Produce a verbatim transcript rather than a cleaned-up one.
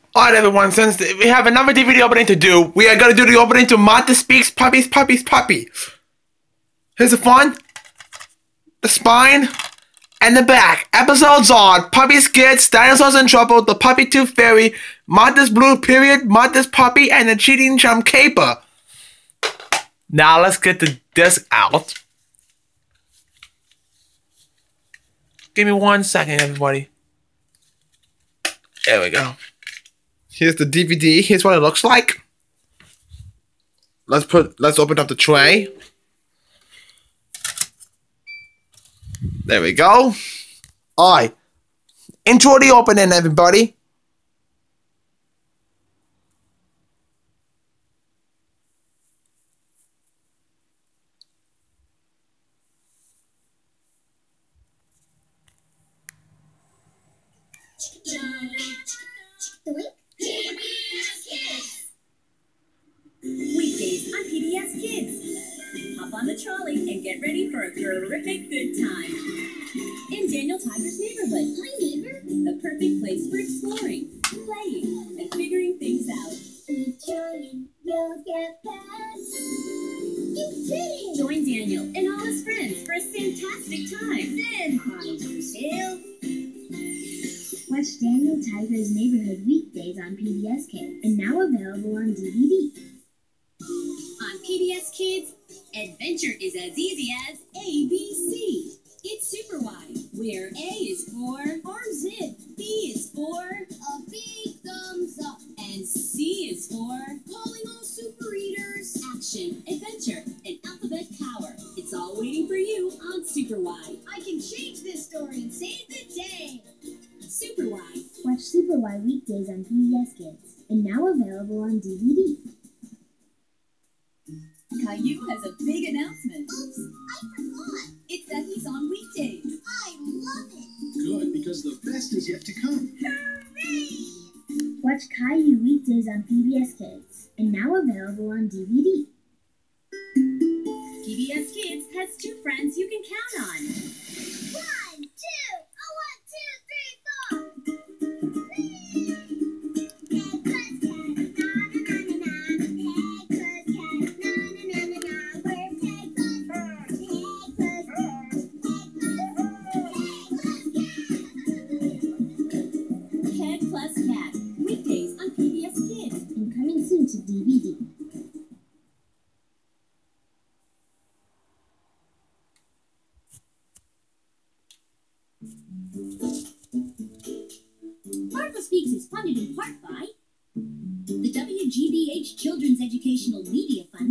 Alright everyone, since we have another D V D opening to do, we are gonna do the opening to Martha Speaks Puppies Puppies Puppy. Here's the front, the spine, and the back. Episodes on Puppy Skits, Dinosaurs in Trouble, The Puppy Tooth Fairy, Martha's Blue Period, Martha's Puppy, and the Cheating Chum Caper. Now let's get the disc out. Give me one second, everybody. There we go. Here's the D V D. Here's what it looks like. Let's put. Let's open up the tray. There we go. All right. Enjoy the opening, everybody. Weekdays on P B S Kids. Hop on the trolley and get ready for a terrific good time. In Daniel Tiger's neighborhood. My neighbor? The perfect place for exploring, playing, and figuring things out. Keep trying, you'll get past. Keep kidding. Join Daniel and all his friends for a fantastic time. Then hide your tail. Watch Daniel Tiger's Neighborhood weekdays on P B S Kids, and now available on D V D. On P B S Kids, adventure is as easy as A B C. It's Super Wide, where A is for arms in, B is for a big thumbs up, and C is for calling all super eaters. Action, adventure, and alphabet power. It's all waiting for you on Super Wide. I can change this story and save the day. Super Wide. Watch Super Wide weekdays on P B S Kids, and now available on D V D. Caillou has a big announcement. Oops, I forgot. It's that he's on weekdays. I love it. Good, because the best is yet to come. Hooray! Watch Caillou weekdays on P B S Kids, and now available on D V D. P B S Kids has two friends you can count on. One, two, oh, one, two, three, four. Peg Plus Cat, weekdays on P B S Kids, and coming soon to D V D. Martha Speaks is funded in part by the W G B H Children's Educational Media Fund